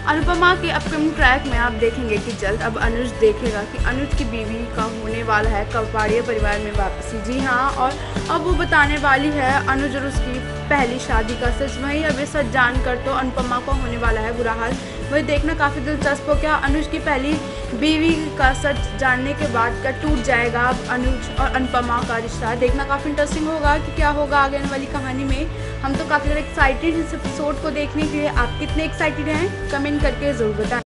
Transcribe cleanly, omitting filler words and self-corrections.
अनुपमा के upcoming track में आप देखेंगे कि जल्द अब अनुज देखेगा कि अनुज की बीवी का होने वाला है कपाड़िया परिवार में वापसी। जी हाँ, और अब वो बताने वाली है अनुज और उसकी पहली शादी का सच। वहीं अब ये सच जानकर तो अनुपमा को होने वाला है बुरा हाल। वही देखना काफ़ी दिलचस्प हो, क्या अनुज की पहली बीवी का सच जानने के बाद क्या टूट जाएगा अब अनुज और अनुपमा का रिश्ता। देखना काफ़ी इंटरेस्टिंग होगा कि क्या होगा आगे आने वाली कहानी में। हम तो काफ़ी ज़्यादा एक्साइटेड हैं इस एपिसोड को देखने के लिए। आप कितने एक्साइटेड हैं कमेंट करके ज़रूर बताएं।